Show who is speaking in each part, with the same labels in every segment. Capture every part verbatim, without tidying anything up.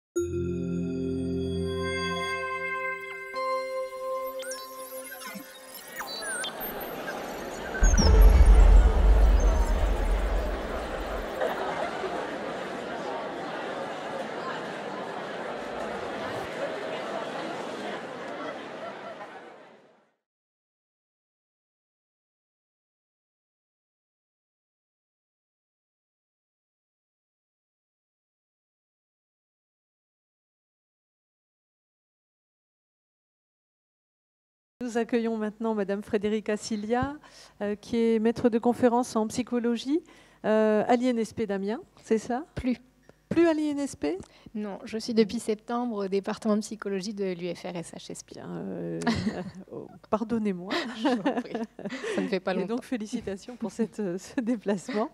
Speaker 1: Nous accueillons maintenant Madame Frédérica Cilia, euh, qui est maître de conférence en psychologie euh, à l'I N S P d'Amiens, c'est ça?
Speaker 2: Plus.
Speaker 1: Plus à l'I N S P?
Speaker 2: Non, je suis depuis septembre au département de psychologie de l'U F R S H S P.
Speaker 1: Euh, oh, Pardonnez-moi.
Speaker 2: Ça ne fait pas longtemps.
Speaker 1: Et donc félicitations pour cette, ce déplacement.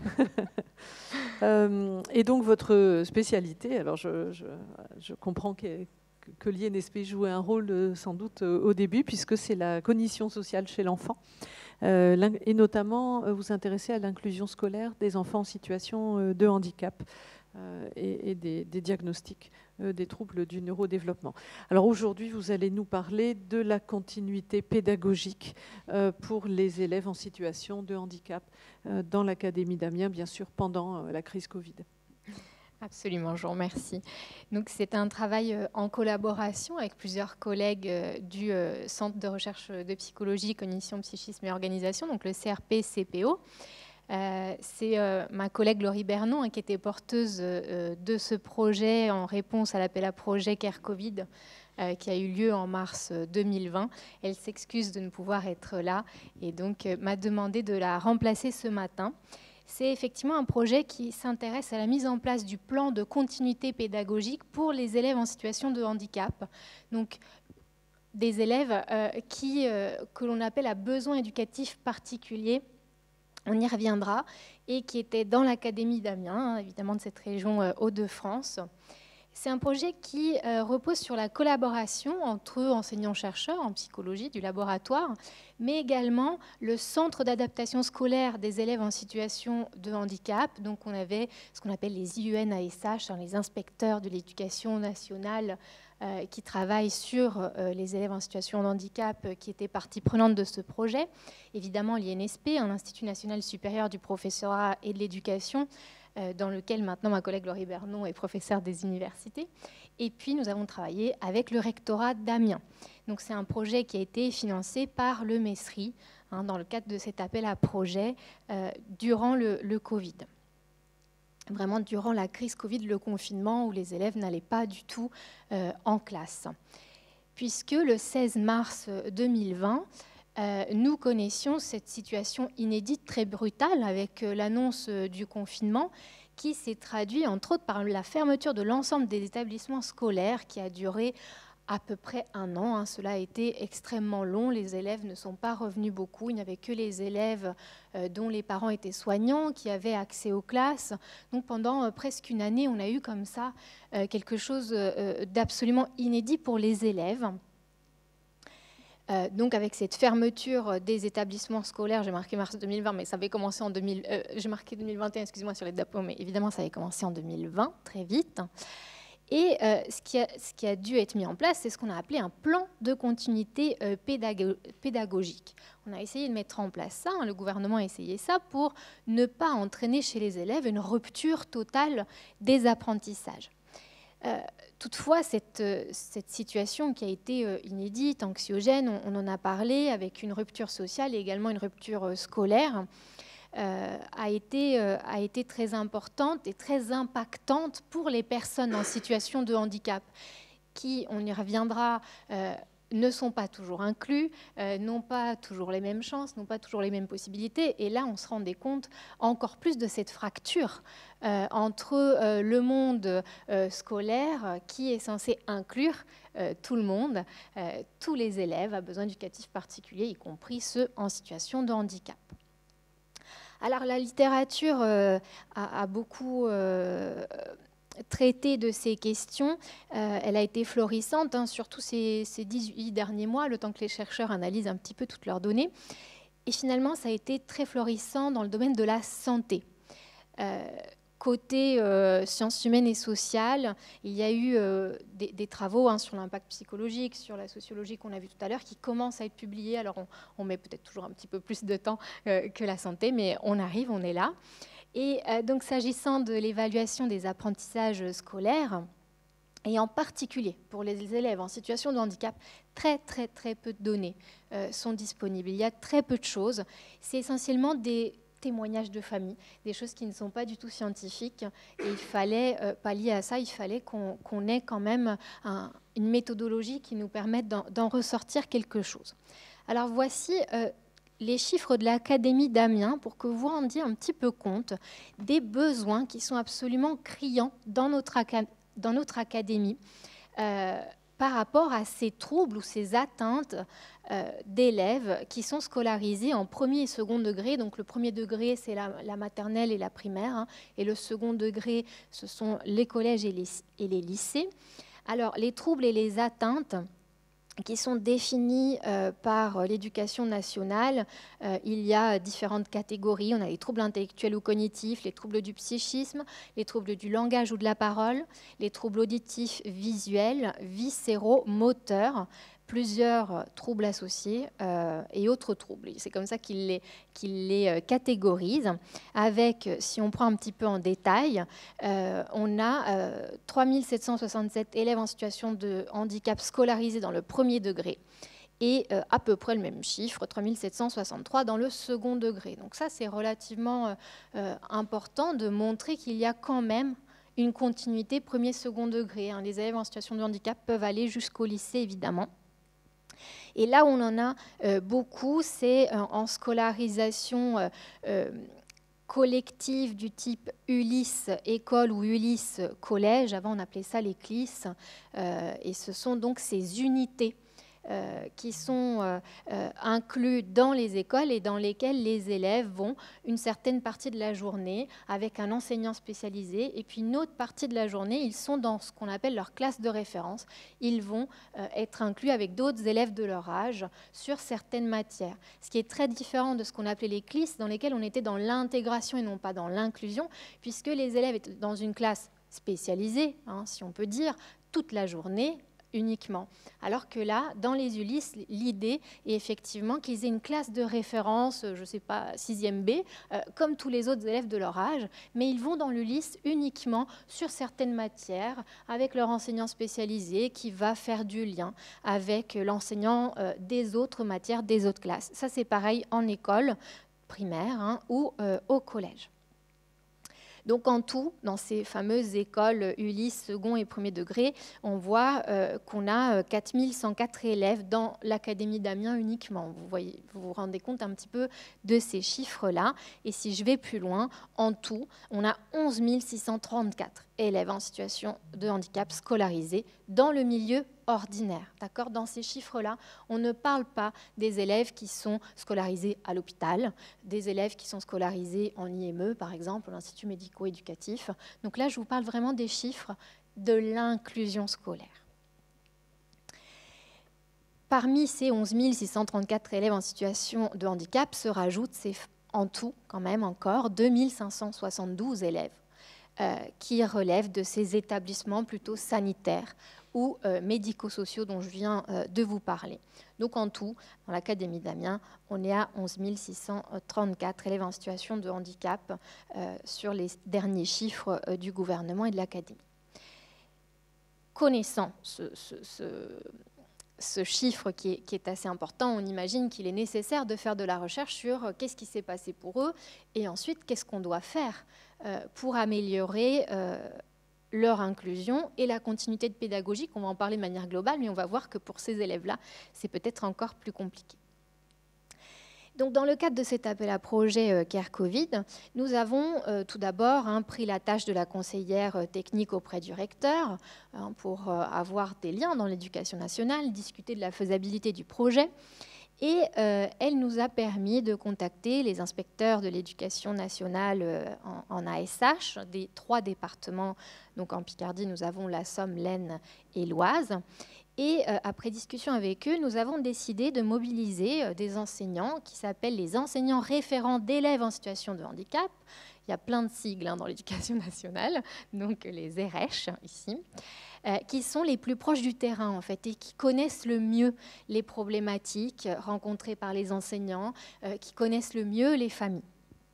Speaker 1: euh, et donc votre spécialité, alors je, je, je comprends que que l'I N S P jouait un rôle sans doute au début, puisque c'est la cognition sociale chez l'enfant. Euh, et notamment, vous intéressez à l'inclusion scolaire des enfants en situation de handicap euh, et, et des, des diagnostics euh, des troubles du neurodéveloppement. Alors aujourd'hui, vous allez nous parler de la continuité pédagogique euh, pour les élèves en situation de handicap euh, dans l'Académie d'Amiens, bien sûr, pendant euh, la crise Covid.
Speaker 2: Absolument, je vous remercie. Donc, c'est un travail en collaboration avec plusieurs collègues du Centre de recherche de psychologie, cognition, psychisme et organisation, donc le C R P C P O. Euh, c'est euh, ma collègue Laurie Bernon hein, qui était porteuse euh, de ce projet en réponse à l'appel à projet Care Covid euh, qui a eu lieu en mars deux mille vingt. Elle s'excuse de ne pouvoir être là et donc euh, m'a demandé de la remplacer ce matin. C'est effectivement un projet qui s'intéresse à la mise en place du plan de continuité pédagogique pour les élèves en situation de handicap. Donc, des élèves euh, qui, euh, que l'on appelle à besoins éducatifs particuliers, on y reviendra, et qui étaient dans l'Académie d'Amiens, hein, évidemment de cette région euh, Hauts-de-France. C'est un projet qui euh, repose sur la collaboration entre enseignants-chercheurs en psychologie du laboratoire, mais également le centre d'adaptation scolaire des élèves en situation de handicap. Donc on avait ce qu'on appelle les I U N A S H, hein, les inspecteurs de l'éducation nationale euh, qui travaillent sur euh, les élèves en situation de handicap, euh, qui étaient partie prenante de ce projet. Évidemment l'I N S P, hein, l'Institut national supérieur du professorat et de l'éducation, dans lequel maintenant ma collègue Laurie Bernon est professeure des universités. Et puis nous avons travaillé avec le rectorat d'Amiens. Donc c'est un projet qui a été financé par le MESRI hein, dans le cadre de cet appel à projet euh, durant le, le Covid. Vraiment durant la crise Covid, le confinement où les élèves n'allaient pas du tout euh, en classe. Puisque le seize mars deux mille vingt, Euh, nous connaissions cette situation inédite, très brutale, avec euh, l'annonce euh, du confinement, qui s'est traduit entre autres par la fermeture de l'ensemble des établissements scolaires, qui a duré à peu près un an. Hein. Cela a été extrêmement long. Les élèves ne sont pas revenus beaucoup. Il n'y avait que les élèves euh, dont les parents étaient soignants qui avaient accès aux classes. Donc pendant euh, presque une année, on a eu comme ça euh, quelque chose euh, d'absolument inédit pour les élèves. Euh, donc avec cette fermeture des établissements scolaires, j'ai marqué mars deux mille vingt, mais ça avait commencé en deux mille, euh, j'ai marqué deux mille vingt et un, excusez-moi sur les dates, mais évidemment ça avait commencé en deux mille vingt, très vite. Et euh, ce, qui a, ce qui a dû être mis en place, c'est ce qu'on a appelé un plan de continuité euh, pédago- pédagogique. On a essayé de mettre en place ça, hein, le gouvernement a essayé ça pour ne pas entraîner chez les élèves une rupture totale des apprentissages. Euh, toutefois, cette, cette situation qui a été euh, inédite, anxiogène, on, on en a parlé, avec une rupture sociale et également une rupture euh, scolaire, euh, a, été, euh, a été très importante et très impactante pour les personnes en situation de handicap, qui, on y reviendra, euh, ne sont pas toujours inclus, euh, n'ont pas toujours les mêmes chances, n'ont pas toujours les mêmes possibilités. Et là, on se rendait compte encore plus de cette fracture euh, entre euh, le monde euh, scolaire euh, qui est censé inclure euh, tout le monde, euh, tous les élèves à besoins éducatifs particuliers, y compris ceux en situation de handicap. Alors, la littérature euh, a, a beaucoup... Euh, traiter de ces questions, euh, elle a été florissante, hein, surtout ces, ces dix-huit derniers mois, le temps que les chercheurs analysent un petit peu toutes leurs données. Et finalement, ça a été très florissant dans le domaine de la santé. Euh, côté euh, sciences humaines et sociales, il y a eu euh, des, des travaux hein, sur l'impact psychologique, sur la sociologie qu'on a vu tout à l'heure, qui commencent à être publiés. Alors on, on met peut-être toujours un petit peu plus de temps euh, que la santé, mais on arrive, on est là. Et euh, donc s'agissant de l'évaluation des apprentissages scolaires, et en particulier pour les élèves en situation de handicap, très très très peu de données euh, sont disponibles. Il y a très peu de choses. C'est essentiellement des témoignages de famille, des choses qui ne sont pas du tout scientifiques. Et il fallait euh, pallier à ça, il fallait qu'on qu'on ait quand même un, une méthodologie qui nous permette d'en ressortir quelque chose. Alors voici euh, les chiffres de l'Académie d'Amiens pour que vous vous rendiez un petit peu compte des besoins qui sont absolument criants dans notre, dans notre académie euh, par rapport à ces troubles ou ces atteintes euh, d'élèves qui sont scolarisés en premier et second degré. Donc le premier degré, c'est la, la maternelle et la primaire, hein, et le second degré, ce sont les collèges et les, et les lycées. Alors les troubles et les atteintes qui sont définis euh, par l'éducation nationale. Euh, il y a différentes catégories. On a les troubles intellectuels ou cognitifs, les troubles du psychisme, les troubles du langage ou de la parole, les troubles auditifs, visuels, viscéraux, moteurs, plusieurs troubles associés euh, et autres troubles. C'est comme ça qu'il les, qu'il les catégorise. Avec, si on prend un petit peu en détail, euh, on a euh, trois mille sept cent soixante-sept élèves en situation de handicap scolarisés dans le premier degré et euh, à peu près le même chiffre, trois mille sept cent soixante-trois dans le second degré. Donc ça, c'est relativement euh, important de montrer qu'il y a quand même une continuité premier-second degré. Hein. Les élèves en situation de handicap peuvent aller jusqu'au lycée, évidemment. Et là où on en a euh, beaucoup, c'est euh, en scolarisation euh, euh, collective du type Ulysse école ou Ulysse collège. Avant, on appelait ça les C L I S. Euh, et ce sont donc ces unités Euh, qui sont euh, euh, inclus dans les écoles et dans lesquelles les élèves vont une certaine partie de la journée avec un enseignant spécialisé, et puis une autre partie de la journée, ils sont dans ce qu'on appelle leur classe de référence. Ils vont euh, être inclus avec d'autres élèves de leur âge sur certaines matières, ce qui est très différent de ce qu'on appelait les C L I S, dans lesquels on était dans l'intégration et non pas dans l'inclusion, puisque les élèves étaient dans une classe spécialisée, hein, si on peut dire, toute la journée, uniquement. Alors que là, dans les Ulysses, l'idée est effectivement qu'ils aient une classe de référence, je ne sais pas, sixième B, euh, comme tous les autres élèves de leur âge, mais ils vont dans l'Ulysse uniquement sur certaines matières, avec leur enseignant spécialisé qui va faire du lien avec l'enseignant euh, des autres matières, des autres classes. Ça, c'est pareil en école primaire hein, ou euh, au collège. Donc en tout, dans ces fameuses écoles Ulysse, second et premier degré, on voit euh, qu'on a quatre mille cent quatre élèves dans l'Académie d'Amiens uniquement. Vous, voyez, vous vous rendez compte un petit peu de ces chiffres-là. Et si je vais plus loin, en tout, on a onze mille six cent trente-quatre élèves en situation de handicap scolarisés dans le milieu ordinaire. D'accord ? Dans ces chiffres-là, on ne parle pas des élèves qui sont scolarisés à l'hôpital, des élèves qui sont scolarisés en I M E, par exemple, l'Institut médico-éducatif. Donc là, je vous parle vraiment des chiffres de l'inclusion scolaire. Parmi ces onze mille six cent trente-quatre élèves en situation de handicap se rajoutent ces, en tout, quand même encore, deux mille cinq cent soixante-douze élèves euh, qui relèvent de ces établissements plutôt sanitaires ou euh, médico-sociaux dont je viens euh, de vous parler. Donc en tout, dans l'Académie d'Amiens, on est à onze mille six cent trente-quatre élèves en situation de handicap euh, sur les derniers chiffres euh, du gouvernement et de l'Académie. Connaissant ce, ce, ce, ce chiffre qui est, qui est assez important, on imagine qu'il est nécessaire de faire de la recherche sur euh, qu'est-ce qui s'est passé pour eux et ensuite qu'est-ce qu'on doit faire euh, pour améliorer euh, leur inclusion et la continuité de pédagogie. On va en parler de manière globale, mais on va voir que pour ces élèves-là, c'est peut-être encore plus compliqué. Donc, dans le cadre de cet appel à projet euh, Care Covid, nous avons euh, tout d'abord hein, pris la tâche de la conseillère euh, technique auprès du recteur hein, pour euh, avoir des liens dans l'éducation nationale, discuter de la faisabilité du projet. Et euh, elle nous a permis de contacter les inspecteurs de l'éducation nationale euh, en, en A S H des trois départements. Donc en Picardie, nous avons la Somme, l'Aisne et l'Oise. Et euh, après discussion avec eux, nous avons décidé de mobiliser euh, des enseignants qui s'appellent les enseignants référents d'élèves en situation de handicap. il y a plein de sigles hein, dans l'éducation nationale, donc les R H ici, euh, qui sont les plus proches du terrain en fait et qui connaissent le mieux les problématiques rencontrées par les enseignants, euh, qui connaissent le mieux les familles.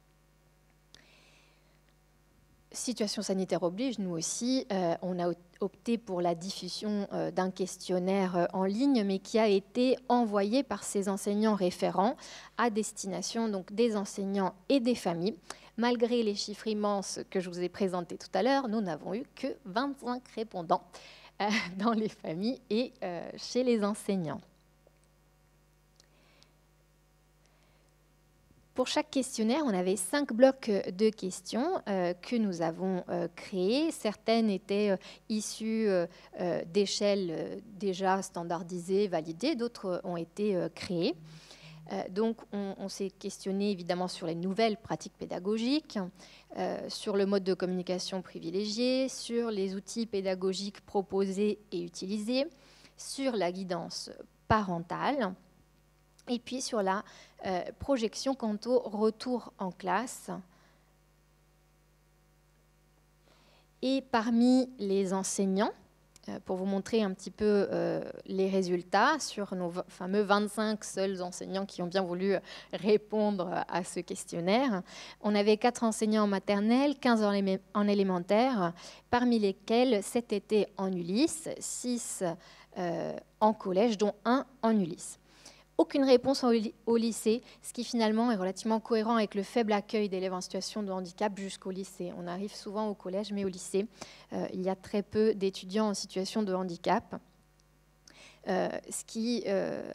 Speaker 2: Situation sanitaire oblige, nous aussi, euh, on a opté pour la diffusion euh, d'un questionnaire euh, en ligne, mais qui a été envoyé par ces enseignants référents à destination donc, des enseignants et des familles. Malgré les chiffres immenses que je vous ai présentés tout à l'heure, nous n'avons eu que vingt-cinq répondants euh, dans les familles et euh, chez les enseignants. Pour chaque questionnaire, on avait cinq blocs de questions euh, que nous avons euh, créés. Certaines étaient euh, issues euh, euh, d'échelles euh, déjà standardisées, validées, d'autres ont été euh, créées. Euh, donc, on, on s'est questionné évidemment sur les nouvelles pratiques pédagogiques, euh, sur le mode de communication privilégié, sur les outils pédagogiques proposés et utilisés, sur la guidance parentale, et puis sur la euh, projection quant au retour en classe. Et parmi les enseignants, euh, pour vous montrer un petit peu euh, les résultats, sur nos fameux vingt-cinq seuls enseignants qui ont bien voulu répondre à ce questionnaire, on avait quatre enseignants en maternelle, quinze en, élé en élémentaire, parmi lesquels sept étaient en Ulysse, six euh, en collège, dont un en Ulysse. Aucune réponse au lycée, ce qui finalement est relativement cohérent avec le faible accueil d'élèves en situation de handicap jusqu'au lycée. On arrive souvent au collège, mais au lycée, euh, il y a très peu d'étudiants en situation de handicap, euh, ce qui euh,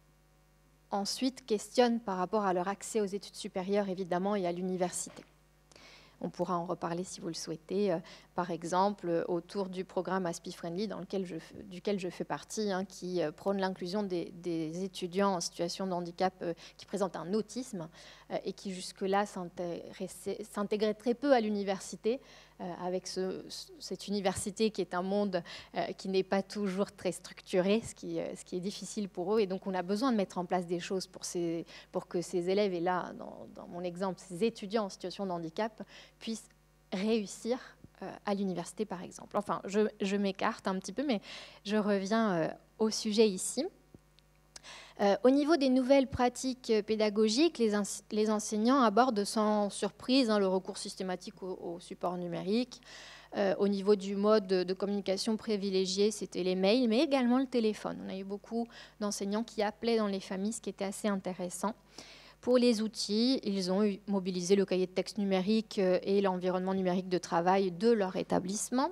Speaker 2: ensuite questionne par rapport à leur accès aux études supérieures, évidemment, et à l'université. On pourra en reparler si vous le souhaitez, euh, par exemple, euh, autour du programme Aspi Friendly, dans lequel je, duquel je fais partie, hein, qui euh, prône l'inclusion des, des étudiants en situation de handicap euh, qui présentent un autisme euh, et qui jusque-là s'intégraient très peu à l'université, euh, avec ce, cette université qui est un monde euh, qui n'est pas toujours très structuré, ce qui, euh, ce qui est difficile pour eux. Et donc, on a besoin de mettre en place des choses pour, ces, pour que ces élèves, et là, dans, dans mon exemple, ces étudiants en situation de handicap, puissent réussir euh, à l'université, par exemple. Enfin, je, je m'écarte un petit peu, mais je reviens euh, au sujet ici. Euh, au niveau des nouvelles pratiques pédagogiques, les, les enseignants abordent sans surprise hein, le recours systématique au, au support numérique. Euh, au niveau du mode de, de communication privilégié, c'était les mails, mais également le téléphone. On a eu beaucoup d'enseignants qui appelaient dans les familles, ce qui était assez intéressant. Pour les outils, ils ont mobilisé le cahier de texte numérique et l'environnement numérique de travail de leur établissement.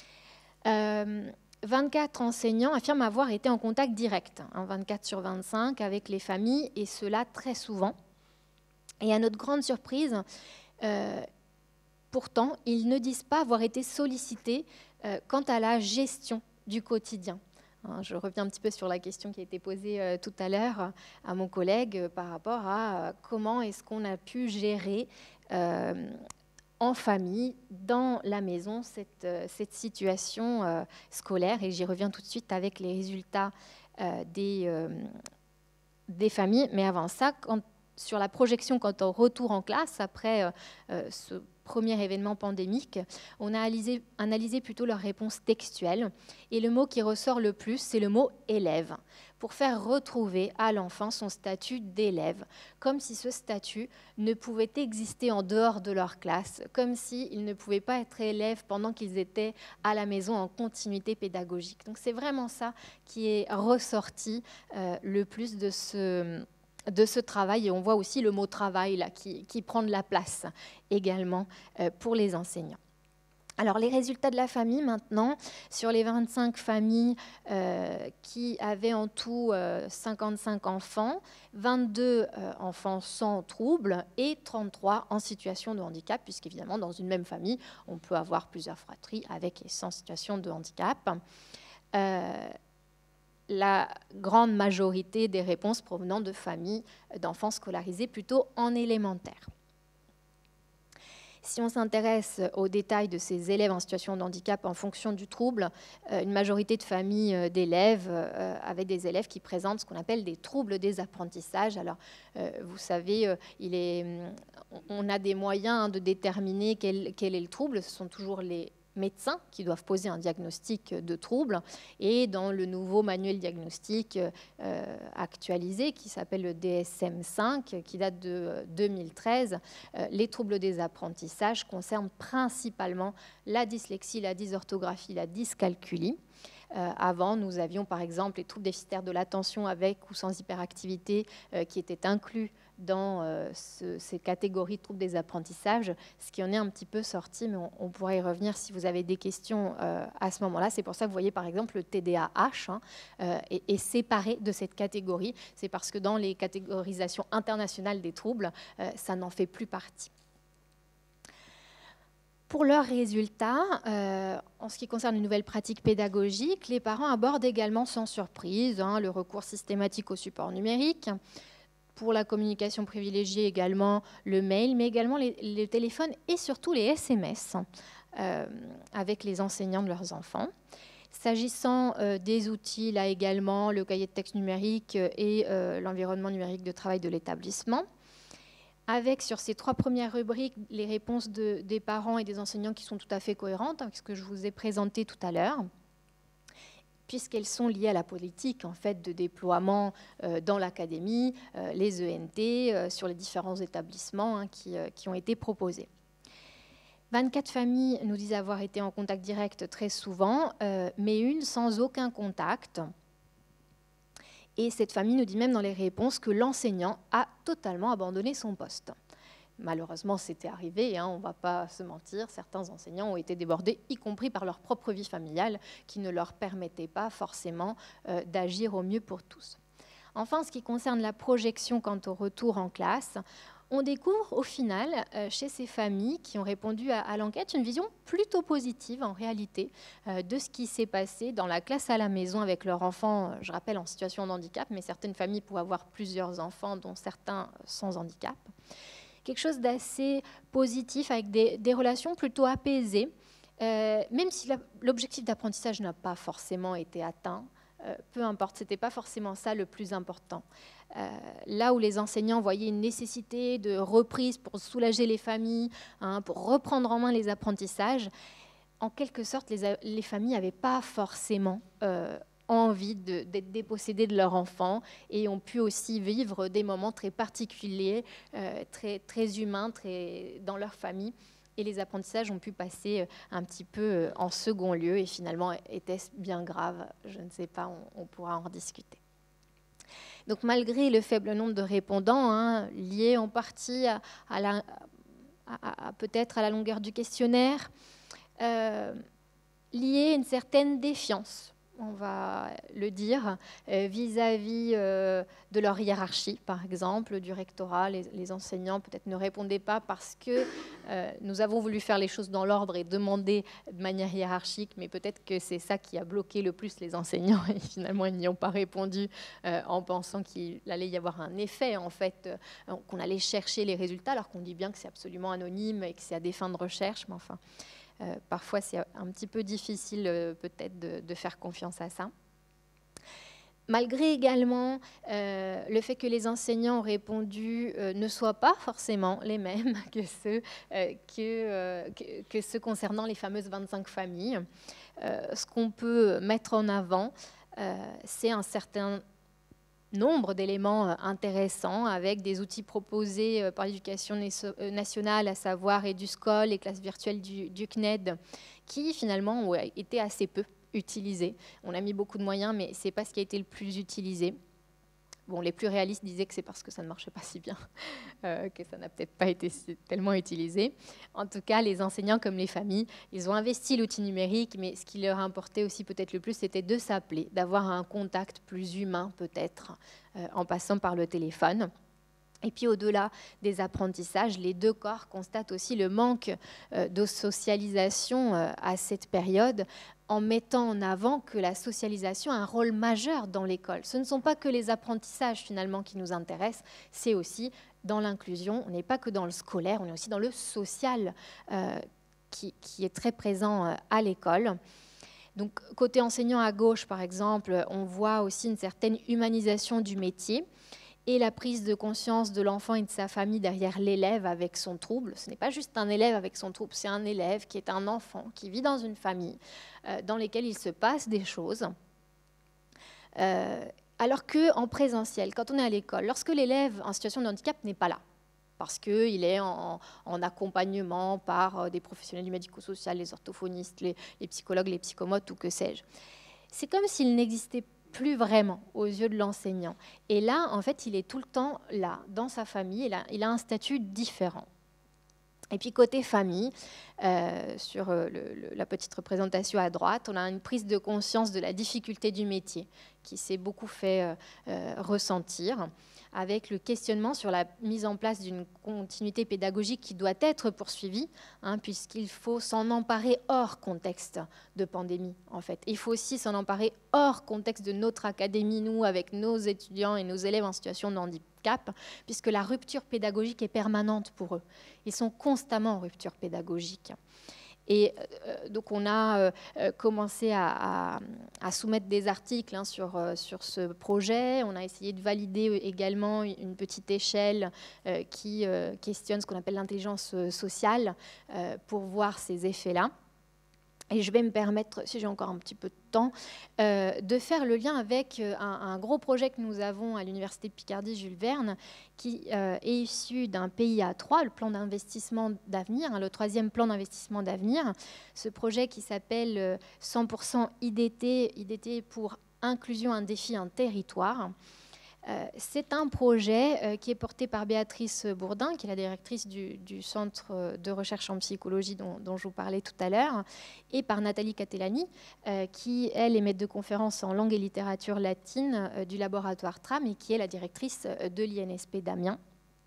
Speaker 2: Euh, vingt-quatre enseignants affirment avoir été en contact direct, hein, vingt-quatre sur vingt-cinq, avec les familles, et cela très souvent. Et à notre grande surprise, euh, pourtant, ils ne disent pas avoir été sollicités euh, quant à la gestion du quotidien. Je reviens un petit peu sur la question qui a été posée euh, tout à l'heure à mon collègue euh, par rapport à euh, comment est-ce qu'on a pu gérer euh, en famille, dans la maison, cette, euh, cette situation euh, scolaire. Et j'y reviens tout de suite avec les résultats euh, des, euh, des familles. Mais avant ça, quand, sur la projection quant au retour en classe, après euh, euh, ce premier événement pandémique, on a analysé, analysé plutôt leurs réponses textuelles. Et le mot qui ressort le plus, c'est le mot « élève », pour faire retrouver à l'enfant son statut d'élève, comme si ce statut ne pouvait exister en dehors de leur classe, comme s'ils ne pouvaient pas être élèves pendant qu'ils étaient à la maison en continuité pédagogique. Donc c'est vraiment ça qui est ressorti euh, le plus de ce... de ce travail, et on voit aussi le mot travail là, qui, qui prend de la place également euh, pour les enseignants. Alors les résultats de la famille maintenant, sur les vingt-cinq familles euh, qui avaient en tout euh, cinquante-cinq enfants, vingt-deux euh, enfants sans trouble et trente-trois en situation de handicap, puisqu'évidemment dans une même famille, on peut avoir plusieurs fratries avec et sans situation de handicap. Euh, la grande majorité des réponses provenant de familles d'enfants scolarisés plutôt en élémentaire. Si on s'intéresse aux détails de ces élèves en situation de handicap en fonction du trouble, euh, une majorité de familles euh, d'élèves euh, avec des élèves qui présentent ce qu'on appelle des troubles des apprentissages. Alors, euh, vous savez, euh, il est, on a des moyens hein, de déterminer quel, quel est le trouble. Ce sont toujours les médecins qui doivent poser un diagnostic de trouble. Et dans le nouveau manuel diagnostique euh, actualisé, qui s'appelle le D S M cinq, qui date de deux mille treize, euh, les troubles des apprentissages concernent principalement la dyslexie, la dysorthographie, la dyscalculie. Euh, avant, nous avions par exemple les troubles déficitaires de l'attention avec ou sans hyperactivité euh, qui étaient inclus dans euh, ce, ces catégories de troubles des apprentissages, ce qui en est un petit peu sorti, mais on, on pourra y revenir si vous avez des questions euh, à ce moment-là. C'est pour ça que vous voyez par exemple le T D A H hein, euh, est, est séparé de cette catégorie. C'est parce que dans les catégorisations internationales des troubles, euh, ça n'en fait plus partie. Pour leurs résultats, euh, en ce qui concerne une nouvelle pratique pédagogique, les parents abordent également sans surprise hein, le recours systématique au support numérique. Pour la communication privilégiée également le mail, mais également les, les téléphones et surtout les S M S euh, avec les enseignants de leurs enfants. S'agissant euh, des outils, là également, le cahier de texte numérique et euh, l'environnement numérique de travail de l'établissement. Avec sur ces trois premières rubriques les réponses de, des parents et des enseignants qui sont tout à fait cohérentes avec ce que je vous ai présenté tout à l'heure, puisqu'elles sont liées à la politique en fait, de déploiement euh, dans l'académie, euh, les E N T, euh, sur les différents établissements hein, qui, euh, qui ont été proposés. vingt-quatre familles nous disent avoir été en contact direct très souvent, euh, mais une sans aucun contact. Et cette famille nous dit même dans les réponses que l'enseignant a totalement abandonné son poste. Malheureusement, c'était arrivé, hein, on ne va pas se mentir, certains enseignants ont été débordés, y compris par leur propre vie familiale, qui ne leur permettait pas forcément euh, d'agir au mieux pour tous. Enfin, en ce qui concerne la projection quant au retour en classe, on découvre au final, euh, chez ces familles qui ont répondu à, à l'enquête, une vision plutôt positive en réalité euh, de ce qui s'est passé dans la classe à la maison avec leurs enfants, je rappelle, en situation de handicap, mais certaines familles pouvaient avoir plusieurs enfants, dont certains sans handicap. Quelque chose d'assez positif avec des, des relations plutôt apaisées, euh, même si l'objectif d'apprentissage n'a pas forcément été atteint. Euh, peu importe, ce n'était pas forcément ça le plus important. Euh, là où les enseignants voyaient une nécessité de reprise pour soulager les familles, hein, pour reprendre en main les apprentissages, en quelque sorte, les, les familles n'avaient pas forcément euh, envie d'être dépossédées de leur enfant et ont pu aussi vivre des moments très particuliers, euh, très, très humains très, dans leur famille. Et les apprentissages ont pu passer un petit peu en second lieu. Et finalement, était-ce bien grave? Je ne sais pas, on, on pourra en rediscuter. Donc malgré le faible nombre de répondants, hein, lié en partie à, à, la, à, à peut-être à la longueur du questionnaire, euh, lié à une certaine défiance, on va le dire, euh, vis-à-vis euh, de leur hiérarchie, par exemple, du rectorat. Les, les enseignants peut-être ne répondaient pas parce que euh, nous avons voulu faire les choses dans l'ordre et demander de manière hiérarchique, mais peut-être que c'est ça qui a bloqué le plus les enseignants et finalement ils n'y ont pas répondu euh, en pensant qu'il allait y avoir un effet, en fait, euh, qu'on allait chercher les résultats, alors qu'on dit bien que c'est absolument anonyme et que c'est à des fins de recherche, mais enfin... Euh, parfois, c'est un petit peu difficile euh, peut-être de, de faire confiance à ça. Malgré également euh, le fait que les enseignants ont répondu euh, ne soient pas forcément les mêmes que ceux, euh, que, euh, que, que ceux concernant les fameuses vingt-cinq familles, euh, ce qu'on peut mettre en avant, euh, c'est un certain nombre d'éléments intéressants avec des outils proposés par l'éducation nationale, à savoir EduSchool, les classes virtuelles du, du C N E D, qui finalement ont été assez peu utilisés. On a mis beaucoup de moyens, mais ce n'est pas ce qui a été le plus utilisé. Bon, les plus réalistes disaient que c'est parce que ça ne marchait pas si bien, euh, que ça n'a peut-être pas été tellement utilisé. En tout cas, les enseignants comme les familles, ils ont investi l'outil numérique, mais ce qui leur importait aussi peut-être le plus, c'était de s'appeler, d'avoir un contact plus humain peut-être, euh, en passant par le téléphone. Et puis au-delà des apprentissages, les deux corps constatent aussi le manque euh, de socialisation euh, à cette période, en mettant en avant que la socialisation a un rôle majeur dans l'école. Ce ne sont pas que les apprentissages finalement qui nous intéressent, c'est aussi dans l'inclusion, on n'est pas que dans le scolaire, on est aussi dans le social euh, qui, qui est très présent euh, à l'école. Donc, côté enseignant à gauche, par exemple, on voit aussi une certaine humanisation du métier et la prise de conscience de l'enfant et de sa famille derrière l'élève avec son trouble. Ce n'est pas juste un élève avec son trouble, c'est un élève qui est un enfant, qui vit dans une famille euh, dans laquelle il se passe des choses. Euh, alors qu'en présentiel, quand on est à l'école, lorsque l'élève en situation de handicap n'est pas là, parce qu'il est en, en accompagnement par des professionnels du médico-social, les orthophonistes, les, les psychologues, les psychomotes ou que sais-je. C'est comme s'il n'existait plus vraiment aux yeux de l'enseignant. Et là, en fait, il est tout le temps là, dans sa famille, il a, il a un statut différent. Et puis côté famille, euh, sur le, le, la petite représentation à droite, on a une prise de conscience de la difficulté du métier qui s'est beaucoup fait euh, euh, ressentir, avec le questionnement sur la mise en place d'une continuité pédagogique qui doit être poursuivie, hein, puisqu'il faut s'en emparer hors contexte de pandémie, en fait. Il faut aussi s'en emparer hors contexte de notre académie, nous, avec nos étudiants et nos élèves en situation de handicap, puisque la rupture pédagogique est permanente pour eux. Ils sont constamment en rupture pédagogique. Et euh, donc, on a euh, commencé à, à, à soumettre des articles hein, sur, euh, sur ce projet. On a essayé de valider également une petite échelle euh, qui euh, questionne ce qu'on appelle l'intelligence sociale euh, pour voir ces effets-là. Et je vais me permettre, si j'ai encore un petit peu de temps, euh, de faire le lien avec un, un gros projet que nous avons à l'Université de Picardie Jules Verne, qui euh, est issu d'un P I A trois, le plan d'investissement d'avenir, hein, le troisième plan d'investissement d'avenir. Ce projet qui s'appelle cent pour cent I D T, I D T pour inclusion, un défi, un territoire. Euh, c'est un projet euh, qui est porté par Béatrice Bourdin, qui est la directrice du, du Centre de recherche en psychologie dont, dont je vous parlais tout à l'heure, et par Nathalie Catellani, euh, qui, elle, est maître de conférence en langue et littérature latine euh, du laboratoire TRAM et qui est la directrice de l'I N S P d'Amiens.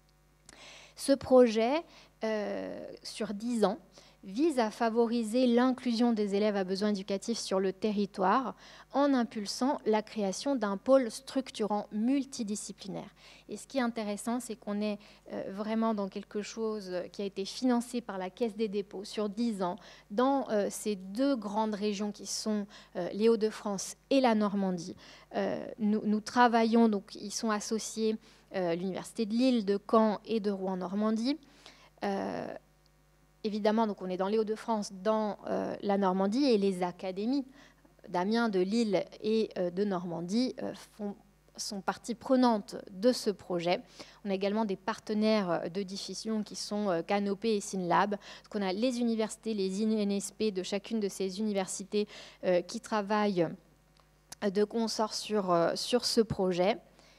Speaker 2: Ce projet, euh, sur dix ans, vise à favoriser l'inclusion des élèves à besoins éducatifs sur le territoire en impulsant la création d'un pôle structurant multidisciplinaire. Et ce qui est intéressant, c'est qu'on est vraiment dans quelque chose qui a été financé par la Caisse des dépôts sur dix ans dans ces deux grandes régions qui sont les Hauts-de-France et la Normandie. Nous, nous travaillons, donc ils sont associés l'Université de Lille, de Caen et de Rouen-Normandie. Euh, Évidemment, donc on est dans les Hauts-de-France, dans euh, la Normandie, et les académies d'Amiens, de Lille et euh, de Normandie euh, font, sont partie prenante de ce projet. On a également des partenaires de diffusion qui sont euh, Canopé et Synlab. Donc on a les universités, les I N S P de chacune de ces universités euh, qui travaillent de consort sur, euh, sur ce projet.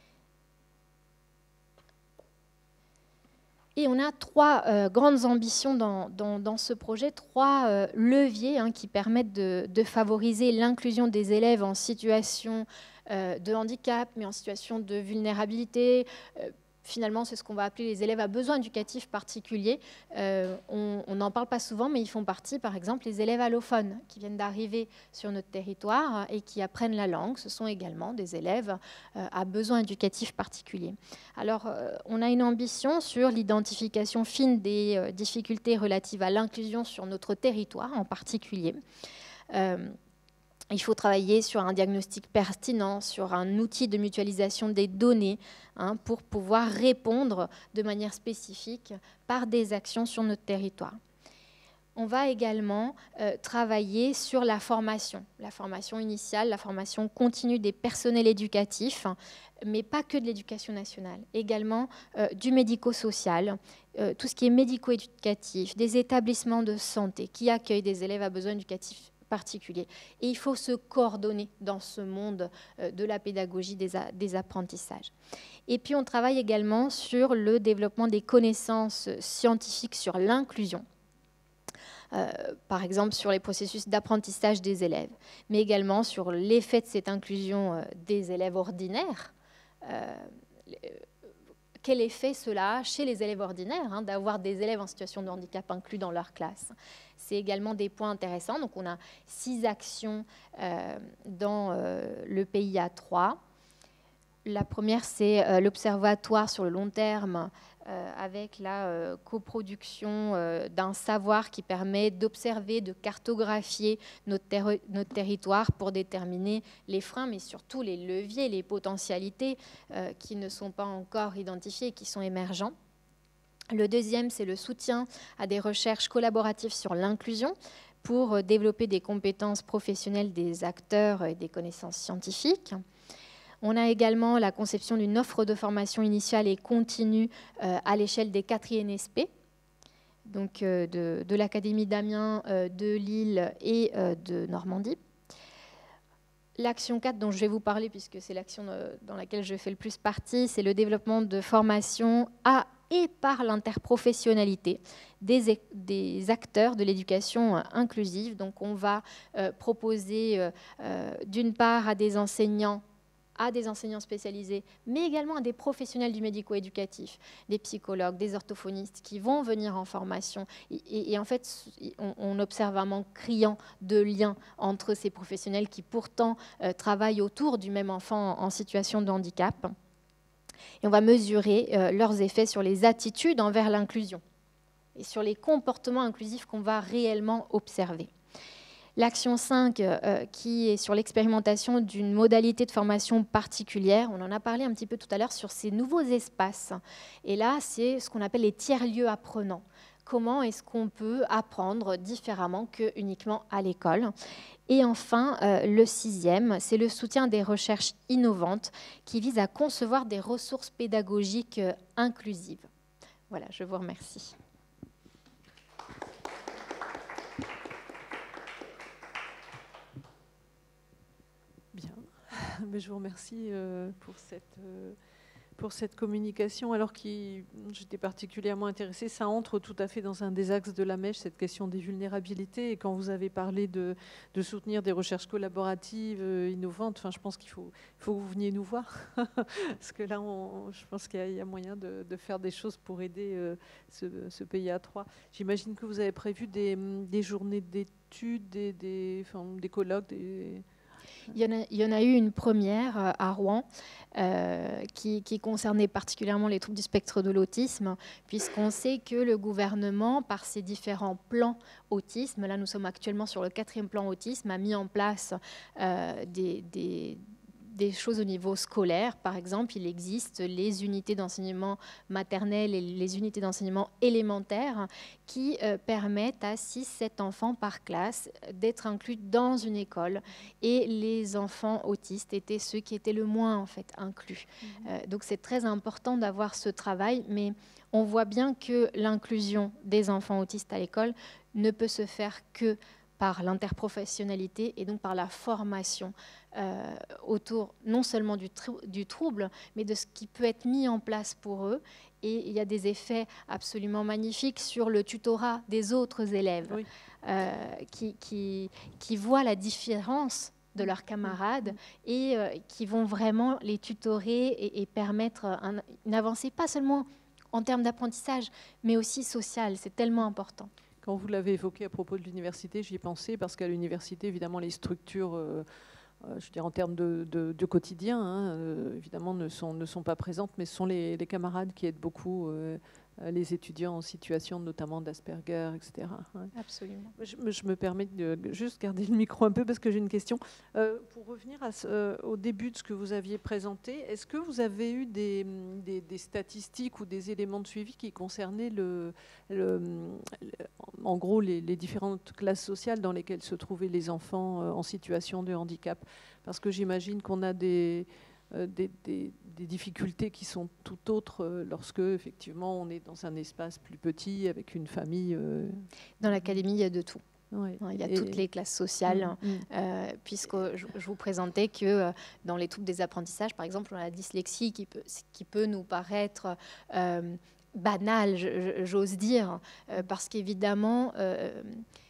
Speaker 2: Et on a trois euh, grandes ambitions dans, dans, dans ce projet, trois euh, leviers hein, qui permettent de, de favoriser l'inclusion des élèves en situation euh, de handicap, mais en situation de vulnérabilité. Euh, Finalement, c'est ce qu'on va appeler les élèves à besoins éducatifs particuliers. Euh, on n'en parle pas souvent, mais ils font partie, par exemple, les élèves allophones qui viennent d'arriver sur notre territoire et qui apprennent la langue. Ce sont également des élèves euh, à besoins éducatifs particuliers. Alors, euh, on a une ambition sur l'identification fine des euh, difficultés relatives à l'inclusion sur notre territoire en particulier. Euh, Il faut travailler sur un diagnostic pertinent, sur un outil de mutualisation des données hein, pour pouvoir répondre de manière spécifique par des actions sur notre territoire. On va également euh, travailler sur la formation, la formation initiale, la formation continue des personnels éducatifs, mais pas que de l'éducation nationale, également euh, du médico-social, euh, tout ce qui est médico-éducatif, des établissements de santé qui accueillent des élèves à besoins éducatifs particulier. Et il faut se coordonner dans ce monde de la pédagogie des, des apprentissages. Et puis on travaille également sur le développement des connaissances scientifiques sur l'inclusion, euh, par exemple sur les processus d'apprentissage des élèves, mais également sur l'effet de cette inclusion des élèves ordinaires. Euh, Quel effet cela a chez les élèves ordinaires, hein, d'avoir des élèves en situation de handicap inclus dans leur classe. C'est également des points intéressants. Donc, on a six actions euh, dans euh, le P I A trois. La première, c'est euh, l'Observatoire sur le long terme euh, avec la euh, coproduction euh, d'un savoir qui permet d'observer, de cartographier notre, ter notre territoire pour déterminer les freins, mais surtout les leviers, les potentialités euh, qui ne sont pas encore identifiés et qui sont émergents. Le deuxième, c'est le soutien à des recherches collaboratives sur l'inclusion pour développer des compétences professionnelles des acteurs et des connaissances scientifiques. On a également la conception d'une offre de formation initiale et continue euh, à l'échelle des quatre I N S P, donc euh, de, de l'Académie d'Amiens, euh, de Lille et euh, de Normandie. L'action quatre dont je vais vous parler, puisque c'est l'action dans laquelle je fais le plus partie, c'est le développement de formations à et par l'interprofessionnalité des, des acteurs de l'éducation inclusive. Donc on va euh, proposer euh, euh, d'une part à des enseignants, à des enseignants spécialisés, mais également à des professionnels du médico-éducatif, des psychologues, des orthophonistes qui vont venir en formation. Et, et, et en fait, on, on observe un manque criant de lien entre ces professionnels qui pourtant euh, travaillent autour du même enfant en, en situation de handicap. Et on va mesurer euh, leurs effets sur les attitudes envers l'inclusion et sur les comportements inclusifs qu'on va réellement observer. L'action cinq, euh, qui est sur l'expérimentation d'une modalité de formation particulière, on en a parlé un petit peu tout à l'heure sur ces nouveaux espaces. Et là, c'est ce qu'on appelle les tiers-lieux apprenants. Comment est-ce qu'on peut apprendre différemment que uniquement à l'école? Et enfin, euh, le sixième, c'est le soutien des recherches innovantes qui visent à concevoir des ressources pédagogiques euh, inclusives. Voilà, je vous remercie.
Speaker 1: Bien, mais je vous remercie euh, pour cette... Euh pour cette communication, alors que j'étais particulièrement intéressée, ça entre tout à fait dans un des axes de la mèche, cette question des vulnérabilités. Et quand vous avez parlé de, de soutenir des recherches collaboratives euh, innovantes, enfin, je pense qu'il faut, faut que vous veniez nous voir, parce que là, on, je pense qu'il y, y a moyen de, de faire des choses pour aider euh, ce, ce pays à trois. J'imagine que vous avez prévu des, des journées d'études, des, des, enfin, des colloques, des...
Speaker 2: Il y, en a, il y en a eu une première euh, à Rouen euh, qui, qui concernait particulièrement les troubles du spectre de l'autisme, puisqu'on sait que le gouvernement, par ses différents plans autisme, là nous sommes actuellement sur le quatrième plan autisme, a mis en place euh, des, des des choses au niveau scolaire. Par exemple, il existe les unités d'enseignement maternel et les unités d'enseignement élémentaire qui euh, permettent à six sept enfants par classe d'être inclus dans une école. Et les enfants autistes étaient ceux qui étaient le moins en fait inclus. Mmh. Euh, donc c'est très important d'avoir ce travail, mais on voit bien que l'inclusion des enfants autistes à l'école ne peut se faire que par l'interprofessionnalité et donc par la formation euh, autour non seulement du, trou du trouble, mais de ce qui peut être mis en place pour eux. Et il y a des effets absolument magnifiques sur le tutorat des autres élèves, oui. euh, qui, qui, qui voient la différence de leurs camarades et euh, qui vont vraiment les tutorer et, et permettre un, une avancée, pas seulement en termes d'apprentissage, mais aussi sociale. C'est tellement important.
Speaker 1: Quand vous l'avez évoqué à propos de l'université, j'y ai pensé parce qu'à l'université, évidemment, les structures, euh, euh, je veux dire en termes de, de, de quotidien, hein, euh, évidemment, ne sont, ne sont pas présentes, mais ce sont les, les camarades qui aident beaucoup euh, les étudiants en situation notamment d'Asperger, et cetera. Ouais.
Speaker 2: Absolument.
Speaker 1: Je, je me permets de juste garder le micro un peu parce que j'ai une question. Euh, pour revenir à ce, euh, au début de ce que vous aviez présenté, est-ce que vous avez eu des, des, des statistiques ou des éléments de suivi qui concernaient le, le, le, en gros les, les différentes classes sociales dans lesquelles se trouvaient les enfants euh, en situation de handicap? Parce que j'imagine qu'on a des... Euh, des, des, des difficultés qui sont tout autres euh, lorsque, effectivement, on est dans un espace plus petit, avec une famille. Euh...
Speaker 2: Dans l'académie, il y a de tout.
Speaker 1: Ouais.
Speaker 2: Il y a
Speaker 1: et...
Speaker 2: toutes les classes sociales, mmh, mmh. Euh, puisque je, je vous présentais que euh, dans les troubles des apprentissages, par exemple, on a la dyslexie qui peut, qui peut nous paraître euh, banale, j'ose dire, euh, parce qu'évidemment... Euh,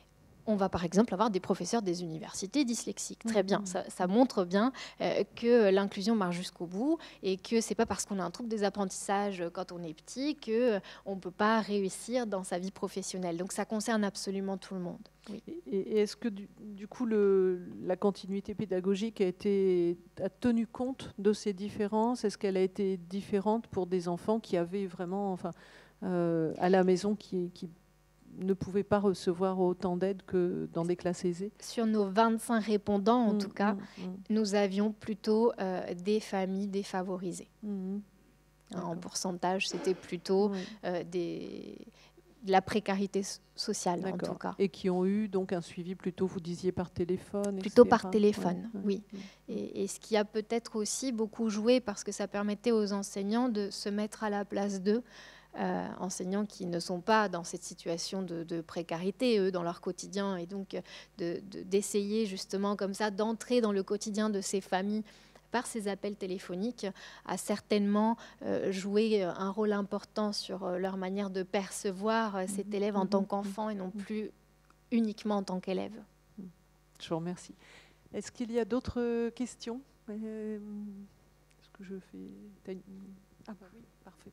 Speaker 2: on va par exemple avoir des professeurs des universités dyslexiques. Très bien, ça, ça montre bien euh, que l'inclusion marche jusqu'au bout et que c'est pas parce qu'on a un trouble des apprentissages quand on est petit qu'on ne peut pas réussir dans sa vie professionnelle. Donc ça concerne absolument tout le monde. Oui.
Speaker 1: Et, et est-ce que du, du coup le, la continuité pédagogique a, été, a tenu compte de ces différences? Est-ce qu'elle a été différente pour des enfants qui avaient vraiment, enfin, euh, à la maison, qui, qui ne pouvaient pas recevoir autant d'aide que dans des classes aisées?
Speaker 2: Sur nos vingt-cinq répondants, en mmh, tout cas, mmh, mmh. nous avions plutôt euh, des familles défavorisées. Mmh. En pourcentage, c'était plutôt mmh. euh, des... de la précarité sociale, en tout cas.
Speaker 1: Et qui ont eu donc un suivi plutôt, vous disiez, par téléphone,
Speaker 2: plutôt
Speaker 1: et cetera
Speaker 2: par téléphone, ouais, oui. Ouais. Et, et ce qui a peut-être aussi beaucoup joué, parce que ça permettait aux enseignants de se mettre à la place d'eux, euh, enseignants qui ne sont pas dans cette situation de, de précarité, eux, dans leur quotidien, et donc de, de, d'essayer justement comme ça d'entrer dans le quotidien de ces familles par ces appels téléphoniques, a certainement euh, joué un rôle important sur euh, leur manière de percevoir euh, cet élève en tant qu'enfant et non plus uniquement en tant qu'élève.
Speaker 1: Je vous remercie. Est-ce qu'il y a d'autres questions? euh, Est-ce que je fais... Ah bah oui, parfait.